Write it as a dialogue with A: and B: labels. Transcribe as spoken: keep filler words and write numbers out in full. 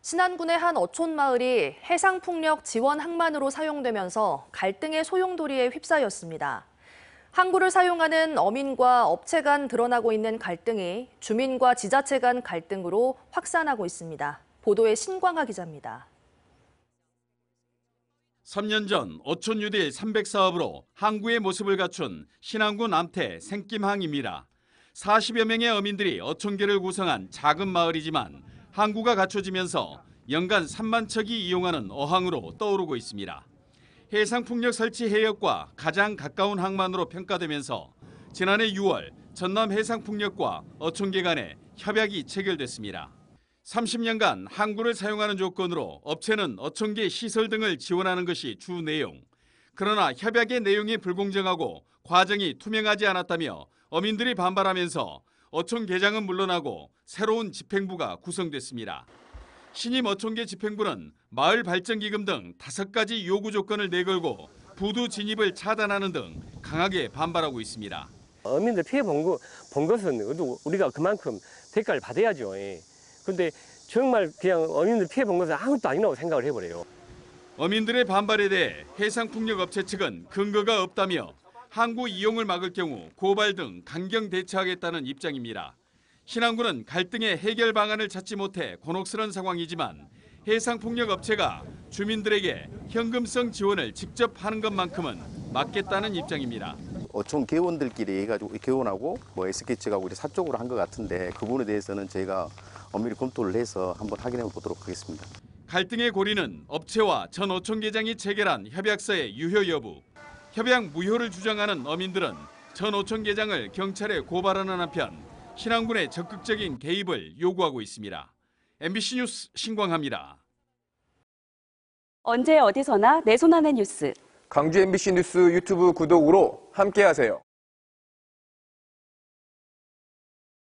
A: 신안군의 한 어촌 마을이 해상풍력 지원 항만으로 사용되면서 갈등의 소용돌이에 휩싸였습니다. 항구를 사용하는 어민과 업체 간 드러나고 있는 갈등이 주민과 지자체 간 갈등으로 확산하고 있습니다. 보도에 신광하 기자입니다.
B: 삼 년 전 어촌 유대 삼백 사업으로 항구의 모습을 갖춘 신안군 남태 생김항입니다. 사십여 명의 어민들이 어촌계를 구성한 작은 마을이지만 항구가 갖춰지면서 연간 삼만 척이 이용하는 어항으로 떠오르고 있습니다. 해상풍력 설치 해역과 가장 가까운 항만으로 평가되면서 지난해 유월 전남 해상풍력과 어촌계 간에 협약이 체결됐습니다. 삼십 년간 항구를 사용하는 조건으로 업체는 어촌계 시설 등을 지원하는 것이 주 내용. 그러나 협약의 내용이 불공정하고 과정이 투명하지 않았다며 어민들이 반발하면서 어촌계장은 물러나고 새로운 집행부가 구성됐습니다. 신임 어촌계 집행부는 마을 발전기금 등 다섯 가지 요구 조건을 내걸고 부두 진입을 차단하는 등 강하게 반발하고 있습니다.
C: 어민들 피해 본, 거, 본 것은 우리가 그만큼 대가를 받아야죠. 그런데 정말 그냥 어민들 피해 본 것은 아무것도 아니라고 생각을 해버려요.
B: 어민들의 반발에 대해 해상풍력업체 측은 근거가 없다며 항구 이용을 막을 경우 고발 등 강경 대처하겠다는 입장입니다. 신안군은 갈등의 해결 방안을 찾지 못해 곤혹스러운 상황이지만 해상풍력업체가 주민들에게 현금성 지원을 직접 하는 것만큼은 막겠다는 입장입니다.
D: 어촌 개원들끼리 해가지고 개원하고 뭐 에스케이 측하고 사적으로 한 것 같은데 그 부분에 대해서는 저희가 엄밀히 검토를 해서 한번 확인해 보도록 하겠습니다.
B: 갈등의 고리는 업체와 전 어촌계장이 체결한 협약서의 유효 여부. 협약 무효를 주장하는 어민들은 전 어촌계장을 경찰에 고발하는 한편 신안군의 적극적인 개입을 요구하고 있습니다. 엠비씨 뉴스 신광하입니다.
E: 언제 어디서나 내 손 안의 뉴스.
F: 광주 엠비씨 뉴스 유튜브 구독으로 함께하세요.